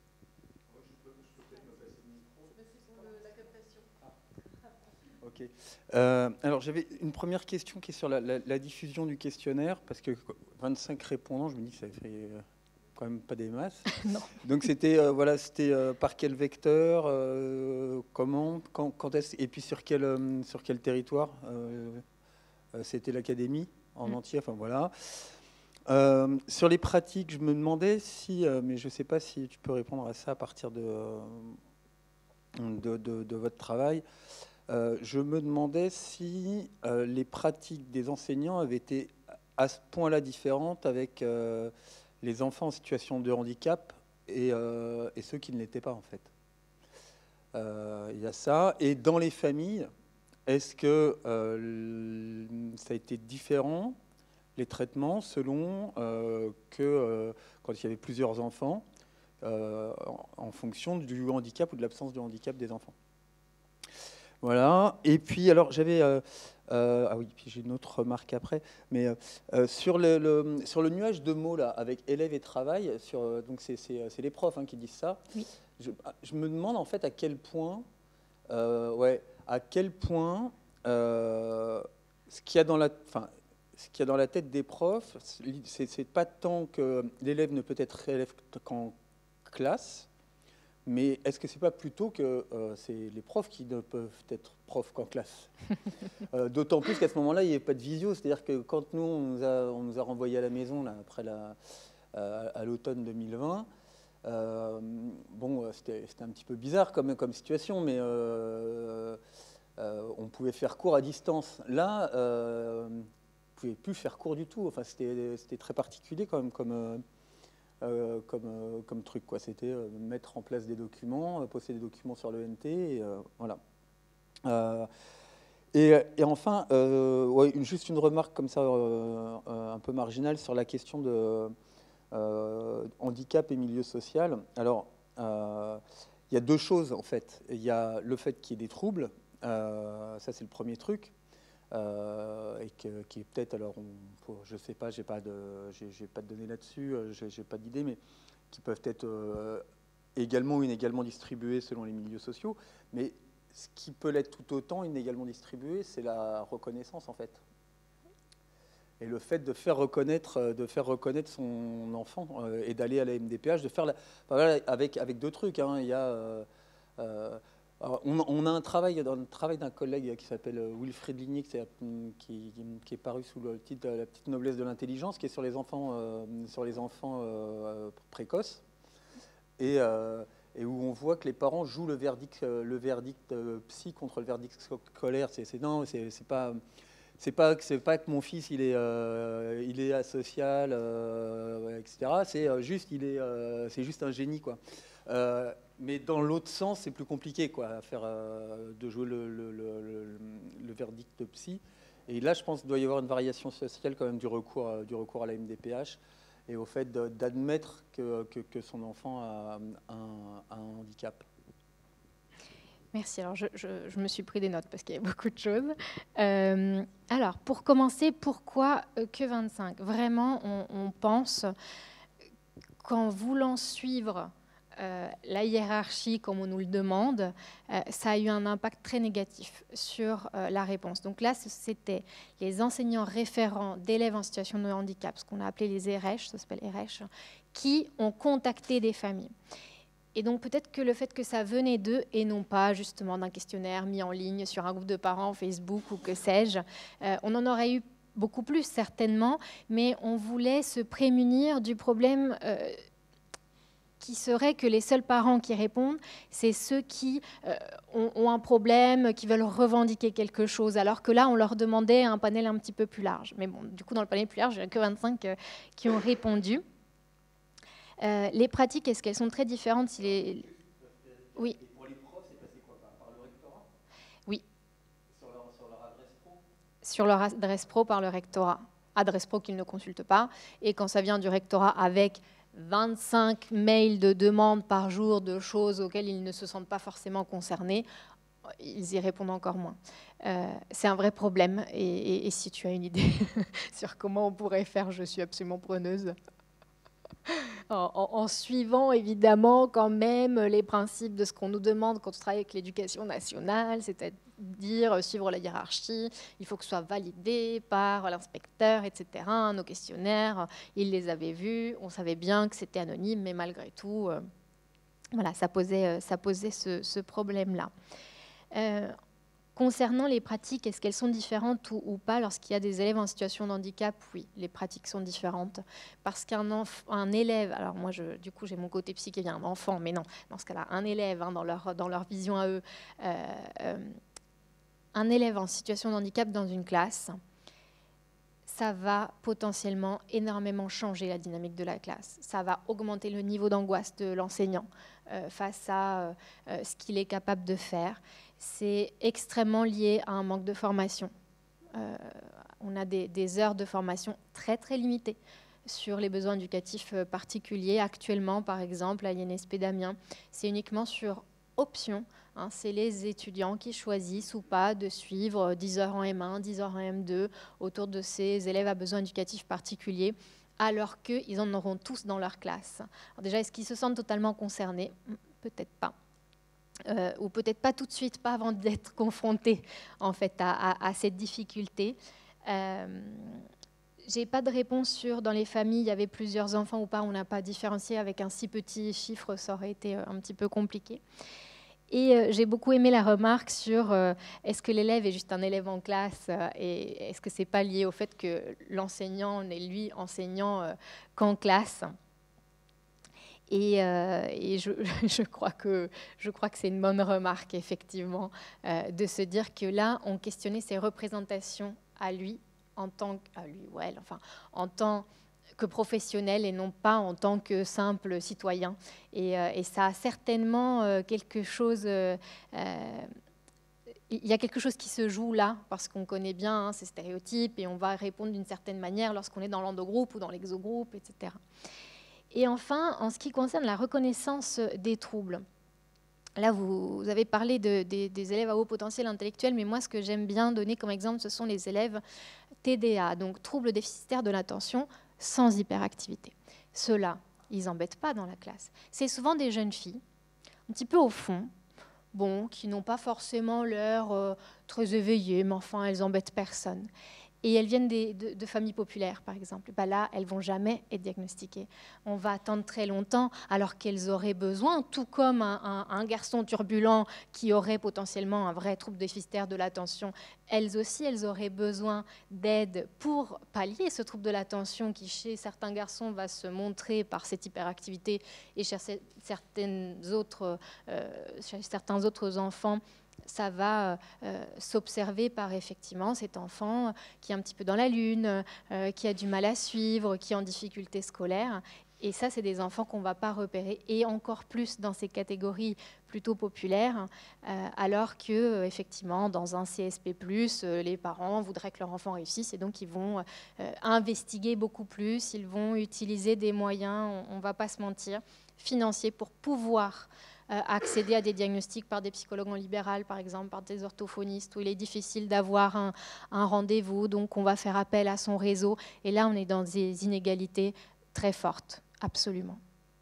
Speaker 3: Ok. Euh, alors j'avais une première question qui est sur la, la, la diffusion du questionnaire, parce que vingt-cinq répondants, je me dis que ça fait euh, quand même pas des masses.
Speaker 2: Non.
Speaker 3: Donc c'était euh, voilà, c'était euh, par quel vecteur, euh, comment, quand, quand est-ce, et puis sur quel euh, sur quel territoire. Euh, euh, c'était l'académie en mmh. entier. Enfin voilà. Euh, sur les pratiques, je me demandais si, euh, mais je ne sais pas si tu peux répondre à ça à partir de euh, de, de, de votre travail. Euh, je me demandais si euh, les pratiques des enseignants avaient été à ce point-là différentes avec euh, les enfants en situation de handicap et, euh, et ceux qui ne l'étaient pas, en fait. Euh, il y a ça. Et dans les familles, est-ce que euh, ça a été différent, les traitements, selon euh, que euh, quand il y avait plusieurs enfants, euh, en, en fonction du handicap ou de l'absence de handicap des enfants? Voilà. Et puis, alors, j'avais... Euh, euh, ah oui, puis j'ai une autre remarque après. Mais euh, sur, le, le, sur le nuage de mots, là, avec élèves et travail, sur, donc c'est, c'est, c'est les profs hein, qui disent ça.
Speaker 2: Oui.
Speaker 3: Je, je me demande, en fait, à quel point... Euh, ouais, à quel point euh, ce qu'il y a dans la... Enfin, ce qu'il y a dans la tête des profs, c'est, c'est pas tant que l'élève ne peut être élève qu'en classe, mais est-ce que c'est pas plutôt que euh, c'est les profs qui ne peuvent être profs qu'en classe? euh, D'autant plus qu'à ce moment-là, il n'y avait pas de visio. C'est-à-dire que quand nous, on nous a, on nous a renvoyés à la maison là, après la, euh, à l'automne deux mille vingt, euh, bon, c'était, c'était un petit peu bizarre comme, comme situation, mais euh, euh, on pouvait faire cours à distance. Là, euh, on ne pouvait plus faire cours du tout. Enfin, c'était, c'était très particulier quand même comme... Euh, Euh, comme, euh, comme truc, quoi. C'était euh, mettre en place des documents, euh, poster des documents sur l'E N T, et euh, voilà. Euh, et, et enfin, euh, ouais, une, juste une remarque comme ça, euh, euh, un peu marginale sur la question de euh, handicap et milieu social. Alors, euh, il y a deux choses en fait. Il y a le fait qu'il y ait des troubles, euh, ça c'est le premier truc. Euh, et que, qui est peut-être, alors, on, je ne sais pas, j'ai pas de, j'ai, j'ai pas de données là-dessus, j'ai, j'ai pas d'idée, mais qui peuvent être euh, également ou inégalement distribués selon les milieux sociaux. Mais ce qui peut l'être tout autant inégalement distribué, c'est la reconnaissance, en fait. Et le fait de faire reconnaître, de faire reconnaître son enfant euh, et d'aller à la M D P H, de faire la, voilà, avec, avec deux trucs. Hein, il y a... Euh, euh, Alors, on, on a un travail, un travail d'un collègue qui s'appelle Wilfried Ligny, qui, qui, qui est paru sous le titre de La petite noblesse de l'intelligence, qui est sur les enfants, euh, sur les enfants euh, précoces, et, euh, et où on voit que les parents jouent le verdict, le verdict psy contre le verdict scolaire. C'est, c'est, non, c'est, c'est pas... C'est pas, c'est pas que mon fils il est, euh, il est asocial, euh, et cetera. C'est juste, il est, euh, c'est juste un génie, quoi. Euh, mais dans l'autre sens, c'est plus compliqué, quoi, à faire, euh, de jouer le, le, le, le, le verdict psy. Et là, je pense qu'il doit y avoir une variation sociale quand même du recours, euh, du recours à la M D P H et au fait de, d'admettre que, que, que son enfant a un, un handicap.
Speaker 2: Merci. Alors, je, je, je me suis pris des notes parce qu'il y a beaucoup de choses. Euh, alors, pour commencer, pourquoi que vingt-cinq? Vraiment, on, on pense qu'en voulant suivre euh, la hiérarchie comme on nous le demande, euh, ça a eu un impact très négatif sur euh, la réponse. Donc là, c'était les enseignants référents d'élèves en situation de handicap, ce qu'on a appelé les R H, ça s'appelle R H, qui ont contacté des familles. Et donc peut-être que le fait que ça venait d'eux et non pas justement d'un questionnaire mis en ligne sur un groupe de parents, Facebook ou que sais-je, euh, on en aurait eu beaucoup plus certainement, mais on voulait se prémunir du problème euh, qui serait que les seuls parents qui répondent, c'est ceux qui euh, ont, ont un problème, qui veulent revendiquer quelque chose, alors que là, on leur demandait un panel un petit peu plus large. Mais bon, du coup, dans le panel plus large, il n'y en a que vingt-cinq euh, qui ont répondu. Euh, les pratiques, est-ce qu'elles sont très différentes si les... Oui.
Speaker 3: Et pour les profs, c'est passé quoi, par, par le rectorat?
Speaker 2: Oui.
Speaker 3: Sur leur, sur leur adresse pro?
Speaker 2: Sur leur adresse pro par le rectorat. Adresse pro qu'ils ne consultent pas. Et quand ça vient du rectorat avec vingt-cinq mails de demandes par jour de choses auxquelles ils ne se sentent pas forcément concernés, ils y répondent encore moins. Euh, c'est un vrai problème. Et, et, et si tu as une idée sur comment on pourrait faire, je suis absolument preneuse. En, en, en suivant évidemment quand même les principes de ce qu'on nous demande quand on travaille avec l'éducation nationale, c'est-à-dire suivre la hiérarchie, il faut que ce soit validé par l'inspecteur, et cetera. Nos questionnaires, ils les avaient vus, on savait bien que c'était anonyme, mais malgré tout, euh, voilà, ça posait, ça posait ce, ce problème-là. Euh, Concernant les pratiques, est-ce qu'elles sont différentes ou, ou pas lorsqu'il y a des élèves en situation de handicap? Oui, les pratiques sont différentes. Parce qu'un un élève, alors moi, je, du coup, j'ai mon côté psy qui vient un enfant, mais non, dans ce cas-là, un élève, hein, dans, leur, dans leur vision à eux, euh, euh, un élève en situation de handicap dans une classe, ça va potentiellement énormément changer la dynamique de la classe. Ça va augmenter le niveau d'angoisse de l'enseignant euh, face à euh, euh, ce qu'il est capable de faire. C'est extrêmement lié à un manque de formation. Euh, on a des, des heures de formation très très limitées sur les besoins éducatifs particuliers. Actuellement, par exemple, à l'I N S P d'Amiens, c'est uniquement sur option. Hein, c'est les étudiants qui choisissent ou pas de suivre dix heures en M un, dix heures en M deux autour de ces élèves à besoins éducatifs particuliers, alors qu'ils en auront tous dans leur classe. Alors déjà, est-ce qu'ils se sentent totalement concernés? Peut-être pas. Euh, ou peut-être pas tout de suite, pas avant d'être confrontés en fait, à, à, à cette difficulté. Euh, j'ai pas de réponse sur dans les familles, il y avait plusieurs enfants ou pas, on n'a pas différencié avec un si petit chiffre, ça aurait été un petit peu compliqué. Et euh, j'ai beaucoup aimé la remarque sur euh, est-ce que l'élève est juste un élève en classe euh, et est-ce que c'est pas lié au fait que l'enseignant n'est lui enseignant euh, qu'en classe. Et, euh, et je, je crois que, je crois que c'est une bonne remarque, effectivement, euh, de se dire que là, on questionnait ses représentations à lui, en tant que, à lui, ouais, enfin, en tant que professionnel et non pas en tant que simple citoyen. Et, euh, et ça a certainement euh, quelque chose... Euh, euh, il y a quelque chose qui se joue là, parce qu'on connaît bien hein, ces stéréotypes et on va répondre d'une certaine manière lorsqu'on est dans l'endogroupe ou dans l'exogroupe, et cetera. Et enfin, en ce qui concerne la reconnaissance des troubles, là, vous, vous avez parlé de, de, des élèves à haut potentiel intellectuel, mais moi, ce que j'aime bien donner comme exemple, ce sont les élèves T D A, donc troubles déficitaires de l'attention sans hyperactivité. Ceux-là, ils n'embêtent pas dans la classe. C'est souvent des jeunes filles, un petit peu au fond, bon, qui n'ont pas forcément l'air euh, très éveillées, mais enfin, elles n'embêtent personne. Et elles viennent des, de, de familles populaires, par exemple. Ben là, elles ne vont jamais être diagnostiquées. On va attendre très longtemps, alors qu'elles auraient besoin, tout comme un, un, un garçon turbulent qui aurait potentiellement un vrai trouble déficitaire de l'attention, elles aussi, elles auraient besoin d'aide pour pallier ce trouble de l'attention qui, chez certains garçons, va se montrer par cette hyperactivité et chez certaines autres, euh, chez certains autres enfants, ça va euh, s'observer par effectivement cet enfant qui est un petit peu dans la lune, euh, qui a du mal à suivre, qui est en difficulté scolaire. Et ça, c'est des enfants qu'on ne va pas repérer, et encore plus dans ces catégories plutôt populaires, euh, alors que, euh, effectivement, dans un C S P plus, euh, les parents voudraient que leur enfant réussisse, et donc ils vont euh, investiguer beaucoup plus, ils vont utiliser des moyens, on ne va pas se mentir, financiers pour pouvoir euh, accéder à des diagnostics par des psychologues en libéral, par exemple, par des orthophonistes, où il est difficile d'avoir un, un rendez-vous, donc on va faire appel à son réseau. Et là, on est dans des inégalités très fortes, absolument.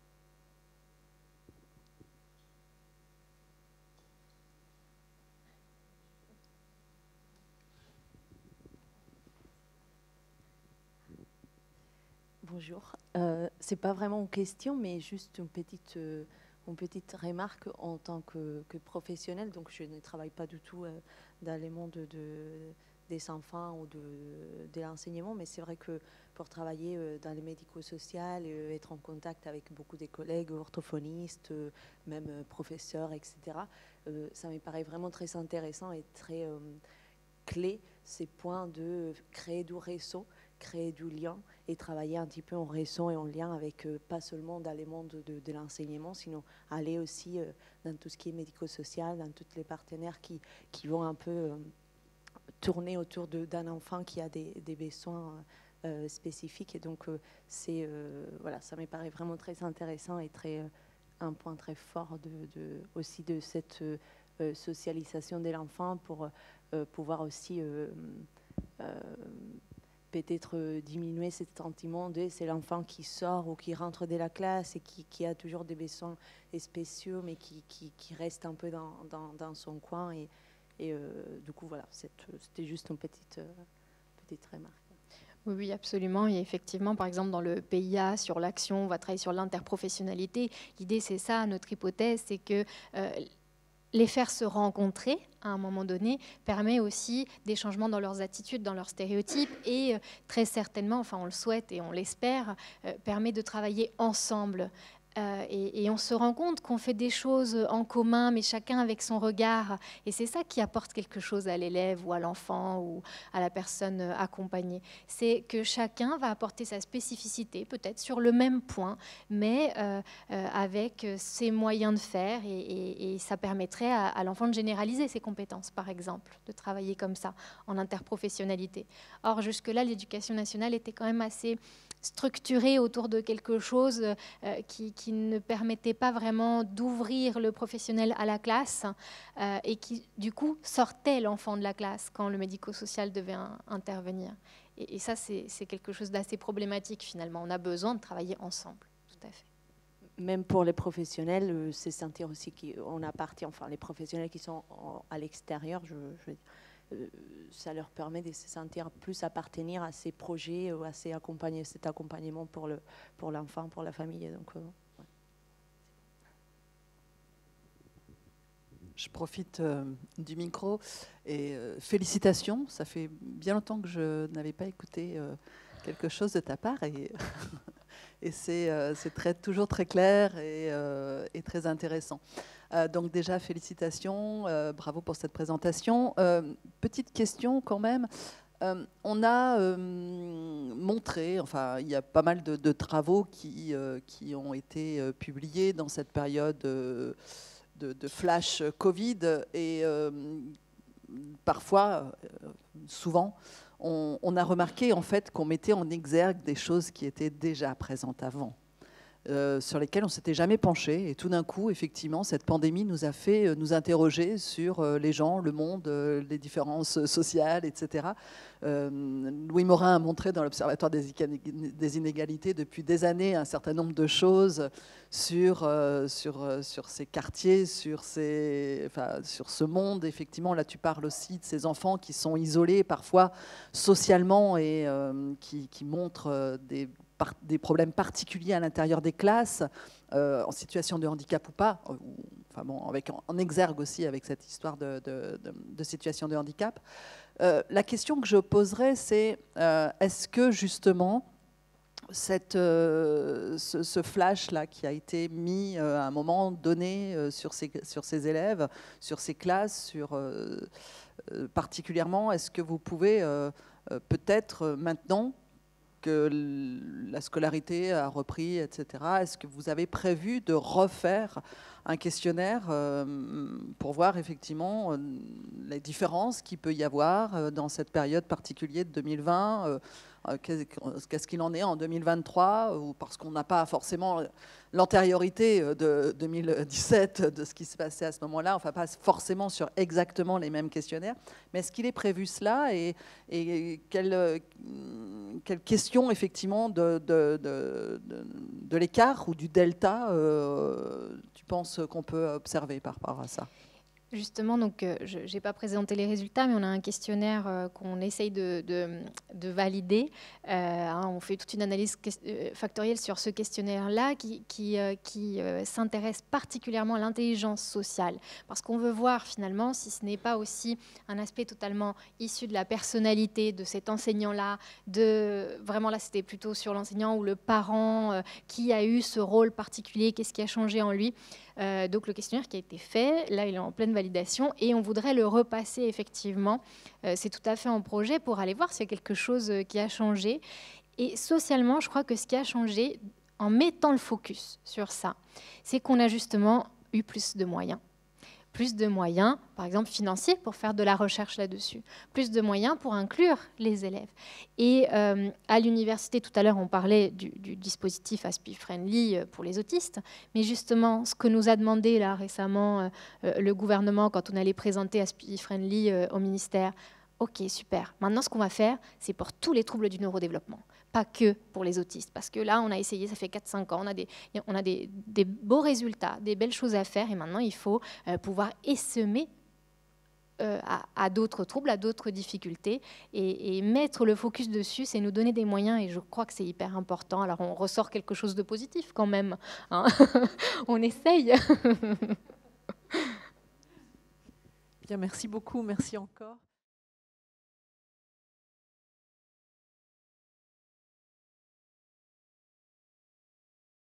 Speaker 4: Bonjour. Euh, c'est pas vraiment une question, mais juste une petite, euh, une petite remarque en tant que, que professionnelle. Donc, je ne travaille pas du tout euh, dans le monde de, de, des enfants ou de, de l'enseignement, mais c'est vrai que pour travailler euh, dans les médico-social, euh, être en contact avec beaucoup de collègues orthophonistes, euh, même euh, professeurs, et cetera, euh, ça me paraît vraiment très intéressant et très euh, clé, ces points de créer du réseau, créer du lien et travailler un petit peu en réseau et en lien avec, euh, pas seulement dans les mondes de, de, de l'enseignement, sinon aller aussi euh, dans tout ce qui est médico-social, dans tous les partenaires qui, qui vont un peu euh, tourner autour d'un enfant qui a des, des besoins euh, spécifiques. Et donc, euh, c'est, euh, voilà, ça me paraît vraiment très intéressant et très, euh, un point très fort de, de, aussi de cette euh, socialisation de l'enfant pour euh, pouvoir aussi... Euh, euh, peut-être euh, diminuer ce sentiment de c'est l'enfant qui sort ou qui rentre de la classe et qui, qui a toujours des besoins spéciaux, mais qui, qui, qui reste un peu dans, dans, dans son coin. Et, et euh, du coup, voilà, c'était juste une petite, euh, petite remarque.
Speaker 2: Oui, oui, absolument. Et effectivement, par exemple, dans le P I A, sur l'action, on va travailler sur l'interprofessionnalité. L'idée, c'est ça, notre hypothèse, c'est que... Euh, les faire se rencontrer à un moment donné permet aussi des changements dans leurs attitudes, dans leurs stéréotypes et euh, très certainement, enfin on le souhaite et on l'espère, euh, permet de travailler ensemble. Euh, et, et on se rend compte qu'on fait des choses en commun, mais chacun avec son regard. Et c'est ça qui apporte quelque chose à l'élève ou à l'enfant ou à la personne accompagnée. C'est que chacun va apporter sa spécificité, peut-être sur le même point, mais euh, euh, avec ses moyens de faire. Et, et, et ça permettrait à, à l'enfant de généraliser ses compétences, par exemple, de travailler comme ça, en interprofessionnalité. Or, jusque-là, l'éducation nationale était quand même assez... structuré autour de quelque chose euh, qui, qui ne permettait pas vraiment d'ouvrir le professionnel à la classe euh, et qui, du coup, sortait l'enfant de la classe quand le médico-social devait un, intervenir. Et, et ça, c'est quelque chose d'assez problématique, finalement. On a besoin de travailler ensemble, tout à fait.
Speaker 4: Même pour les professionnels, euh, c'est sentir aussi qu'on appartient, enfin, les professionnels qui sont en, à l'extérieur, je, je Euh, ça leur permet de se sentir plus appartenir à ces projets ou à ces accompagner, cet accompagnement pour le pour l'enfant, pour la famille. Donc, euh, ouais.
Speaker 5: Je profite euh, du micro et euh, félicitations. Ça fait bien longtemps que je n'avais pas écouté euh, quelque chose de ta part et, et c'est euh, très, toujours très clair et, euh, et très intéressant. Euh, donc déjà, félicitations, euh, bravo pour cette présentation. Euh, petite question quand même. Euh, on a euh, montré, enfin, il y a pas mal de, de travaux qui, euh, qui ont été euh, publiés dans cette période euh, de, de flash Covid et euh, parfois, euh, souvent, on, on a remarqué en fait qu'on mettait en exergue des choses qui étaient déjà présentes avant. Euh, sur lesquels on ne s'était jamais penché. Et tout d'un coup, effectivement, cette pandémie nous a fait euh, nous interroger sur euh, les gens, le monde, euh, les différences sociales, et cetera. Euh, Louis Morin a montré dans l'Observatoire des, des inégalités depuis des années un certain nombre de choses sur, euh, sur, euh, sur ces quartiers, sur, ces, enfin, sur ce monde. Effectivement, là, tu parles aussi de ces enfants qui sont isolés parfois socialement et euh, qui, qui montrent euh, des des problèmes particuliers à l'intérieur des classes, euh, en situation de handicap ou pas, ou, enfin bon, avec, en, en exergue aussi avec cette histoire de, de, de, de situation de handicap. Euh, la question que je poserais, c'est euh, est-ce que justement cette, euh, ce, ce flash-là qui a été mis euh, à un moment donné euh, sur, ces, sur ces élèves, sur ces classes, sur, euh, euh, particulièrement, est-ce que vous pouvez euh, euh, peut-être maintenant que la scolarité a repris, et cetera, est-ce que vous avez prévu de refaire un questionnaire euh, pour voir effectivement euh, les différences qu'il peut y avoir euh, dans cette période particulière de deux mille vingt euh, Qu'est-ce qu'il en est en deux mille vingt-trois, ou parce qu'on n'a pas forcément l'antériorité de deux mille dix-sept de ce qui se passait à ce moment-là, enfin pas forcément sur exactement les mêmes questionnaires, mais est-ce qu'il est prévu cela, et, et quelles quelle questions effectivement de, de, de, de, de l'écart ou du delta euh, tu penses qu'on peut observer par rapport à ça?
Speaker 2: Justement, donc, euh, je n'ai pas présenté les résultats, mais on a un questionnaire euh, qu'on essaye de, de, de valider. Euh, hein, on fait toute une analyse factorielle sur ce questionnaire-là qui, qui, euh, qui euh, s'intéresse particulièrement à l'intelligence sociale. Parce qu'on veut voir finalement si ce n'est pas aussi un aspect totalement issu de la personnalité de cet enseignant-là. De, vraiment là, c'était plutôt sur l'enseignant ou le parent euh, qui a eu ce rôle particulier, qu'est-ce qui a changé en lui. Euh, donc le questionnaire qui a été fait, là il est en pleine validation et on voudrait le repasser effectivement. Euh, c'est tout à fait en projet pour aller voir s'il y a quelque chose qui a changé. Et socialement, je crois que ce qui a changé, en mettant le focus sur ça, c'est qu'on a justement eu plus de moyens. Plus de moyens, par exemple financiers, pour faire de la recherche là-dessus. Plus de moyens pour inclure les élèves. Et euh, à l'université, tout à l'heure, on parlait du, du dispositif Aspi Friendly pour les autistes. Mais justement, ce que nous a demandé là récemment euh, le gouvernement quand on allait présenter Aspi Friendly euh, au ministère, ok, super. Maintenant, ce qu'on va faire, c'est pour tous les troubles du neurodéveloppement. Pas que pour les autistes, parce que là, on a essayé, ça fait quatre cinq ans, on a, des, on a des, des beaux résultats, des belles choses à faire, et maintenant, il faut euh, pouvoir essaimer euh, à, à d'autres troubles, à d'autres difficultés, et, et mettre le focus dessus, c'est nous donner des moyens, et je crois que c'est hyper important. Alors, on ressort quelque chose de positif quand même, hein. On essaye.
Speaker 1: Bien, merci beaucoup, merci encore.